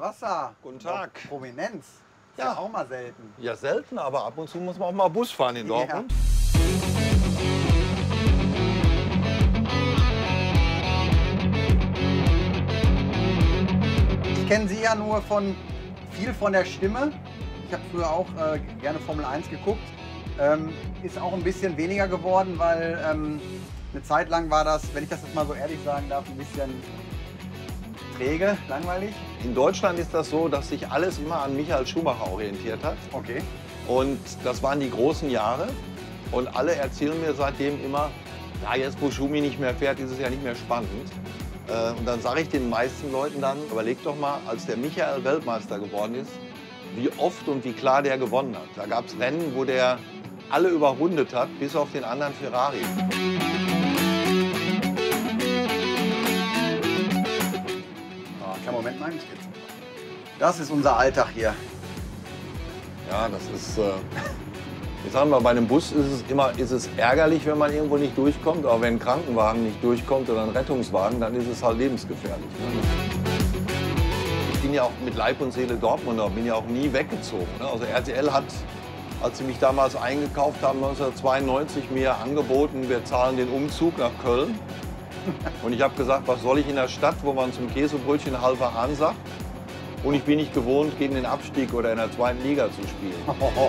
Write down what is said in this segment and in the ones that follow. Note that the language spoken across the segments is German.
Sasa. Guten Tag. Prominenz. Ist Ja. ja auch mal selten. Ja, selten, aber ab und zu muss man auch mal Bus fahren in Dortmund. Ich kenne Sie ja nur viel von der Stimme. Ich habe früher auch gerne Formel 1 geguckt. Ist auch ein bisschen weniger geworden, weil eine Zeit lang war das, wenn ich das jetzt mal so ehrlich sagen darf, ein bisschen träge, langweilig. In Deutschland ist das so, dass sich alles immer an Michael Schumacher orientiert hat. Okay. Und das waren die großen Jahre. Und alle erzählen mir seitdem immer, ja, jetzt wo Schumi nicht mehr fährt, ist es ja nicht mehr spannend. Und dann sage ich den meisten Leuten dann, überleg doch mal, als der Michael Weltmeister geworden ist, wie oft und wie klar der gewonnen hat. Da gab es Rennen, wo der alle überrundet hat, bis auf den anderen Ferrari. Kleinen Moment mal. Das ist unser Alltag hier. Ja, das ist, ich sag mal, bei einem Bus ist es ärgerlich, wenn man irgendwo nicht durchkommt. Aber wenn ein Krankenwagen nicht durchkommt oder ein Rettungswagen, dann ist es halt lebensgefährlich. Ne? Ich bin ja auch mit Leib und Seele Dortmunder, bin ja auch nie weggezogen. Ne? Also RTL hat, als sie mich damals eingekauft haben, 1992 mir angeboten, wir zahlen den Umzug nach Köln. Und ich habe gesagt, was soll ich in der Stadt, wo man zum Käsebrötchen halber Hahn sagt? Und ich bin nicht gewohnt, gegen den Abstieg oder in der zweiten Liga zu spielen.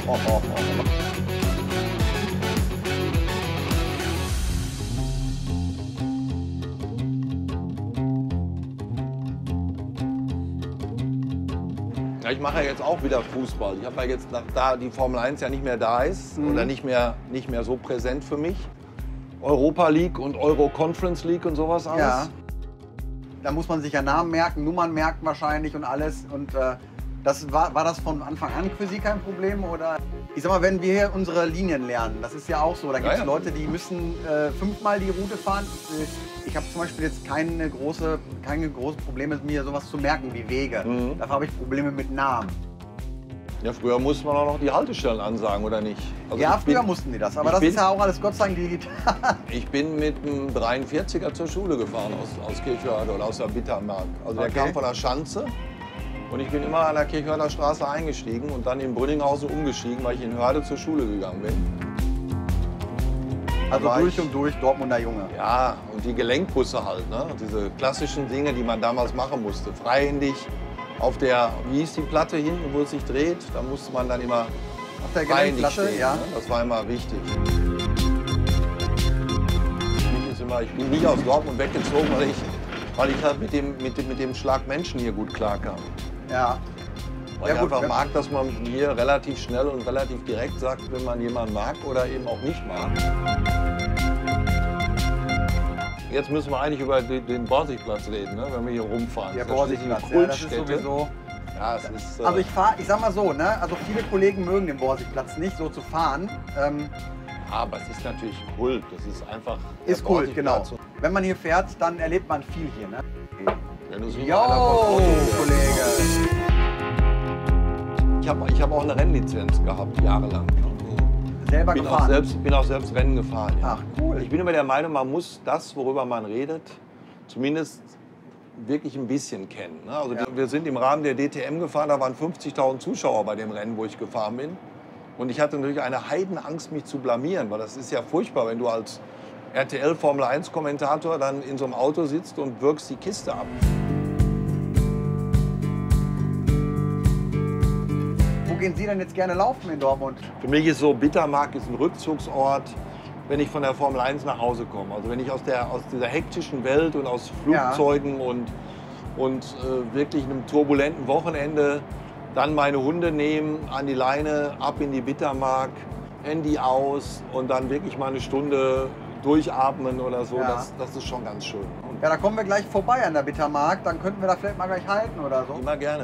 Ja, ich mache ja jetzt auch wieder Fußball. Ich habe ja jetzt, da die Formel 1 ja nicht mehr da ist oder nicht mehr so präsent für mich, Europa League und Euro Conference League und sowas alles. Ja. Da muss man sich ja Namen merken, Nummern merken wahrscheinlich und alles. Und war das von Anfang an für Sie kein Problem? Oder ich sag mal, wenn wir hier unsere Linien lernen, das ist ja auch so. Da gibt es Leute, die müssen 5-mal die Route fahren. Ich habe zum Beispiel jetzt keine großen Probleme, mir sowas zu merken wie Wege. Dafür habe ich Probleme mit Namen. Ja, früher musste man auch noch die Haltestellen ansagen, oder nicht? Also ja, früher mussten die das, aber das ist ja auch alles Gott sei Dank digital. Ich bin mit einem 43er zur Schule gefahren aus Kirchhörde oder aus der Bittermark. Also der kam von der Schanze und ich bin immer an der Kirchhörder Straße eingestiegen und dann in Brünninghausen umgestiegen, weil ich in Hörde zur Schule gegangen bin. Also durch und durch Dortmunder Junge. Ja, und die Gelenkbusse halt, ne? Diese klassischen Dinge, die man damals machen musste. Freihändig. Auf der, wie hieß die Platte hinten, wo es sich dreht, da musste man dann immer auf der Gelenkplatte stehen. Ja. Ne? Das war immer wichtig. Ich bin nicht aus Dortmund weggezogen, weil ich halt mit dem Schlag Menschen hier gut klarkam. Ja. Weil ich einfach mag, dass man hier relativ schnell und relativ direkt sagt, wenn man jemanden mag oder eben auch nicht mag. Jetzt müssen wir eigentlich über den Borsigplatz reden, ne? Wenn wir hier rumfahren. Der Borsigplatz, ja, das ist sowieso. Ja, es ist, also ich sag mal so, ne? Also viele Kollegen mögen den Borsigplatz nicht, so zu fahren. Aber es ist natürlich Kult. Das ist einfach. Ist Kult, genau. Wenn man hier fährt, dann erlebt man viel hier, ne? Wenn du so Kollege! Ich hab auch eine Rennlizenz gehabt, jahrelang. Selber gefahren? Bin auch selbst Rennen gefahren. Ja. Ach, cool. Ich bin immer der Meinung, man muss das, worüber man redet, zumindest wirklich ein bisschen kennen. Ne? Also wir sind im Rahmen der DTM gefahren, da waren 50.000 Zuschauer bei dem Rennen, wo ich gefahren bin. Und ich hatte natürlich eine Heidenangst, mich zu blamieren, weil das ist ja furchtbar, wenn du als RTL Formel 1 Kommentator dann in so einem Auto sitzt und wirkst die Kiste ab. Wo gehen Sie denn jetzt gerne laufen in Dortmund? Für mich ist so, Bittermark ist ein Rückzugsort, wenn ich von der Formel 1 nach Hause komme. Also wenn ich aus dieser hektischen Welt und aus Flugzeugen und wirklich einem turbulenten Wochenende dann meine Hunde nehmen, an die Leine, ab in die Bittermark, Handy aus und dann wirklich mal eine Stunde durchatmen oder so, das ist schon ganz schön. Und ja, da kommen wir gleich vorbei an der Bittermark, dann könnten wir da vielleicht mal gleich halten oder so. Immer gerne.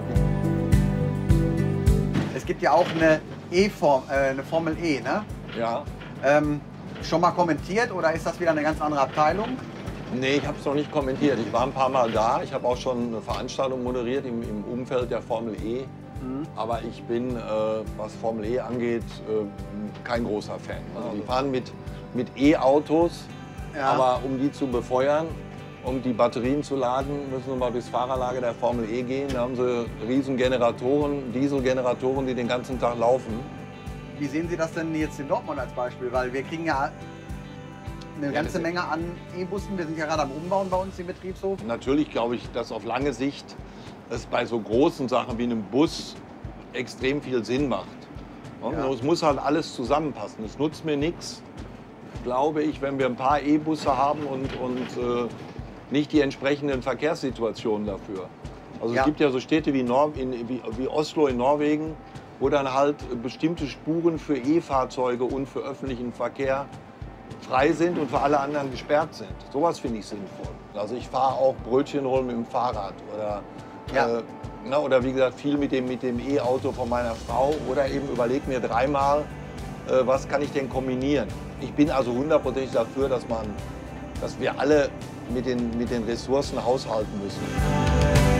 Es gibt ja auch eine Formel E, ne? Ja. Schon mal kommentiert oder ist das wieder eine ganz andere Abteilung? Nee, ich habe es noch nicht kommentiert. Ich war ein paar Mal da. Ich habe auch schon eine Veranstaltung moderiert im Umfeld der Formel E. Aber ich bin, was Formel E angeht, kein großer Fan. Also die fahren mit E-Autos, aber um die zu befeuern. um die Batterien zu laden, müssen Sie mal bis Fahrerlager der Formel E gehen. Da haben Sie riesen Generatoren, Dieselgeneratoren, die den ganzen Tag laufen. Wie sehen Sie das denn jetzt in Dortmund als Beispiel? Weil wir kriegen ja eine ganze Menge an E-Bussen. Wir sind ja gerade am Umbauen bei uns im Betriebshof. Natürlich glaube ich, dass auf lange Sicht es bei so großen Sachen wie einem Bus extrem viel Sinn macht. Ja. Es muss halt alles zusammenpassen. Es nutzt mir nichts, glaube ich, wenn wir ein paar E-Busse haben und nicht die entsprechenden Verkehrssituationen dafür. Also Ja. es gibt ja so Städte wie Oslo in Norwegen, wo dann halt bestimmte Spuren für E-Fahrzeuge und für öffentlichen Verkehr frei sind und für alle anderen gesperrt sind. Sowas finde ich sinnvoll. Also ich fahre auch Brötchen holen mit dem Fahrrad oder wie gesagt viel mit dem E-Auto von meiner Frau oder eben überlege mir dreimal, was kann ich denn kombinieren. Ich bin also hundertprozentig dafür, dass wir alle mit den Ressourcen haushalten müssen.